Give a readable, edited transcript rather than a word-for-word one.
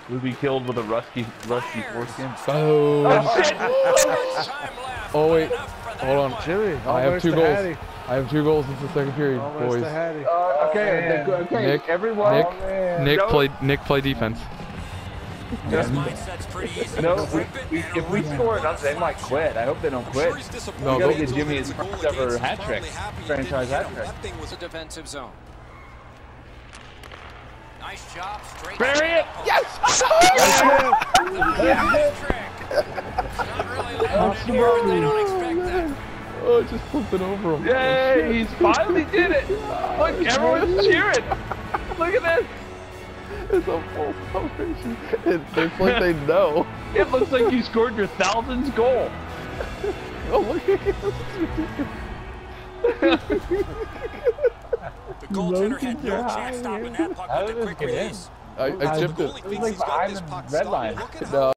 Would be killed with a rusty foreskin. Oh, shit! Oh wait, hold on. Jimmy, I have 2 goals. I have 2 goals since the second period, boys. Okay, everyone. Nick play defense. No, if we score enough, they might quit. I hope they don't quit. No, We gotta get Jimmy his first ever hat trick, franchise hat trick. That thing was a defensive zone. Nice job, straight. Bury it! Yes! Oh, just flipped it over him. Yay! He's finally did it! Look, everyone's cheering! Look at this! It's a full celebration. It's like they know. It looks like you scored your 1000th goal. Oh, look at him. The goaltender had no chance stopping that puck with the quick release. I chipped it. It was like behind the red line. No.